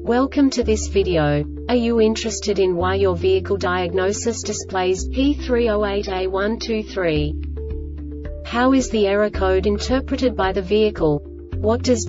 Welcome to this video. Are you interested in why your vehicle diagnosis displays P308A123? How is the error code interpreted by the vehicle? What does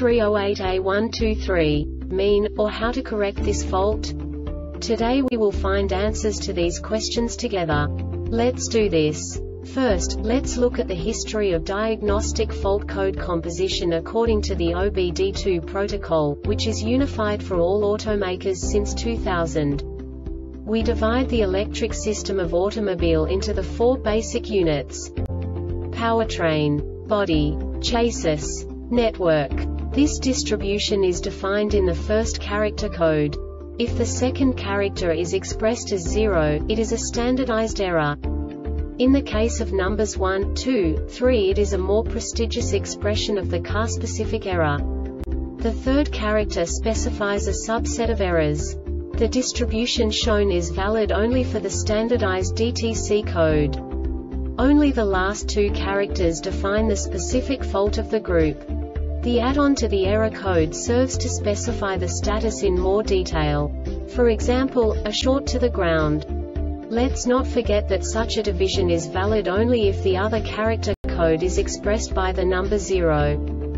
P308A123 mean, or how to correct this fault? Today we will find answers to these questions together. Let's do this. First, let's look at the history of diagnostic fault code composition according to the OBD2 protocol, which is unified for all automakers since 2000. We divide the electric system of automobile into the four basic units: powertrain, body, chassis, network. This distribution is defined in the first character code. If the second character is expressed as 0, it is a standardized error. In the case of numbers 1, 2, 3, it is a more prestigious expression of the car-specific error. The third character specifies a subset of errors. The distribution shown is valid only for the standardized DTC code. Only the last two characters define the specific fault of the group. The add-on to the error code serves to specify the status in more detail. For example, a short to the ground. Let's not forget that such a division is valid only if the other character code is expressed by the number 0.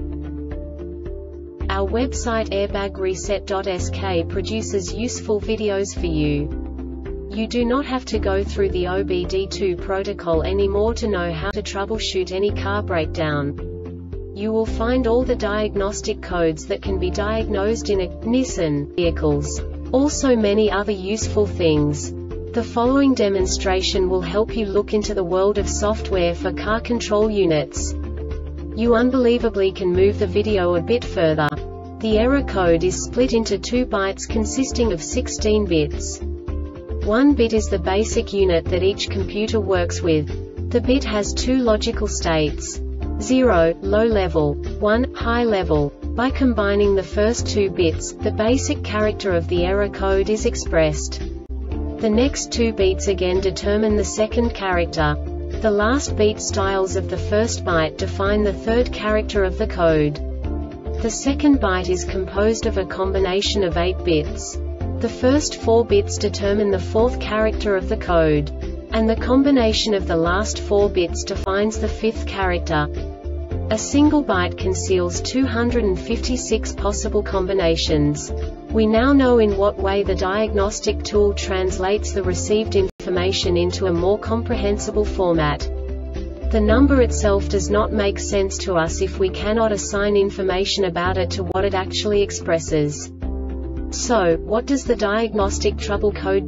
Our website airbagreset.sk produces useful videos for you. You do not have to go through the OBD2 protocol anymore to know how to troubleshoot any car breakdown. You will find all the diagnostic codes that can be diagnosed in a Nissan vehicles. Also many other useful things. The following demonstration will help you look into the world of software for car control units. You unbelievably can move the video a bit further. The error code is split into 2 bytes consisting of 16 bits. 1 bit is the basic unit that each computer works with. The bit has 2 logical states: 0, low level, 1, high level. By combining the first 2 bits, the basic character of the error code is expressed. The next 2 beats again determine the second character. The last beat styles of the first byte define the third character of the code. The second byte is composed of a combination of 8 bits. The first 4 bits determine the fourth character of the code. And the combination of the last 4 bits defines the fifth character. A single byte conceals 256 possible combinations. We now know in what way the diagnostic tool translates the received information into a more comprehensible format. The number itself does not make sense to us if we cannot assign information about it to what it actually expresses. So, what does the diagnostic trouble code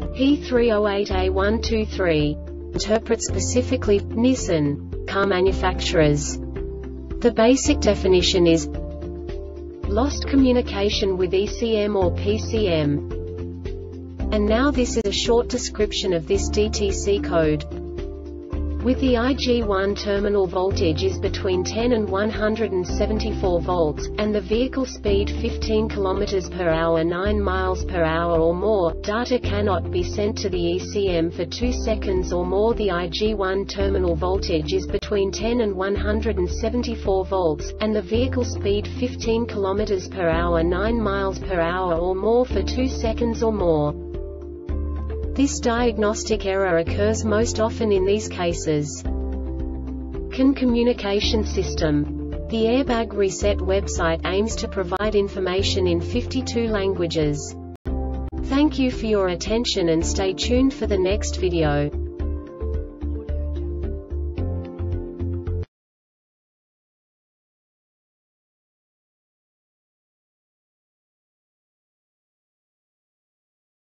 P308A123 interpret specifically for Nissan car manufacturers? The basic definition is lost communication with ECM or PCM. And now this is a short description of this DTC code. With the IG1 terminal voltage is between 10 and 174 volts, and the vehicle speed 15 km per hour 9 miles per hour or more, data cannot be sent to the ECM for 2 seconds or more. The IG1 terminal voltage is between 10 and 174 volts, and the vehicle speed 15 km per hour 9 miles per hour or more for 2 seconds or more. This diagnostic error occurs most often in these cases. CAN communication system. The Airbag Reset website aims to provide information in 52 languages. Thank you for your attention and stay tuned for the next video.